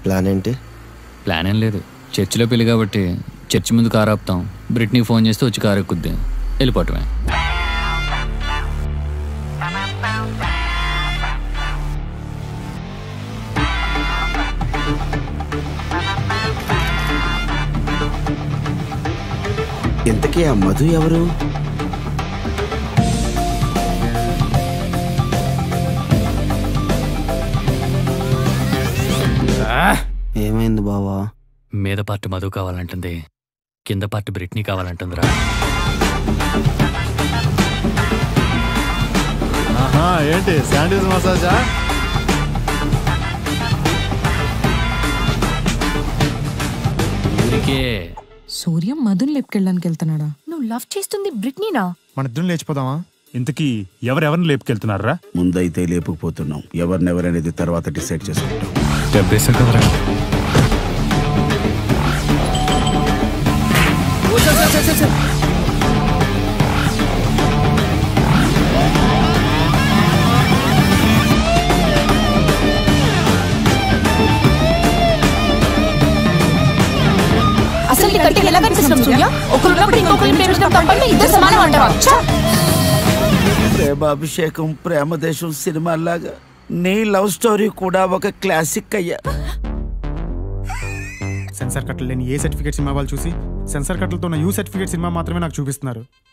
Plan ఏంటి? Plan ఏం లేదు, చర్చిలో పెళ్లి కాబట్టి చర్చి ముందు కారు ఆపుతాం, బ్రిట్నీకి ఫోన్ చేస్తే వచ్చి కారు ఎక్కుద్ది, వెళ్ళిపోవటమే. ఇంతకీ ఆ మధు ఎవరు? ఏమైంది బావా? మీద పార్టీ మధు కావాలంటుంది, కింద పార్టీ బ్రిట్నీ కావాలంటుందిరా. ఏంటి శాండ్విచ్ మసాజా? సూర్యం మధుని లేపుకెళ్ళడానికి వెళ్తున్నాడా? నువ్వు లవ్ చేస్తుంది బ్రిట్నీనా? మన ఇద్దరం లేచిపోదామా? ఇంతకీ ఎవరెవరిని లేపుకెళ్తున్నారా? ముందైతే లేపుకుపోతున్నాం, ఎవరినెవరనేది తర్వాత డిసైడ్ చేసుకుంటాం. అసలు నీ కంటికి ఎలా కనిపిస్తున్నాం సూర్య? ఒకరున్నప్పుడు ఇంకొకరిని ప్రేమించడం తప్పంటే ఇద్దరు సమానం అంటావా? ప్రేమాభిషేకం, ప్రేమదేశం సినిమాలాగా నీ లవ్ స్టోరీ కూడా ఒక క్లాసిక్ అయ్యా. సెన్సార్ కట్టలు లేని ఏ సర్టిఫికేట్ సినిమా వాళ్ళు చూసి సెన్సార్ కట్టలతో ఉన్న యూ సర్టిఫికేట్ సినిమా మాత్రమే నాకు చూపిస్తున్నారు.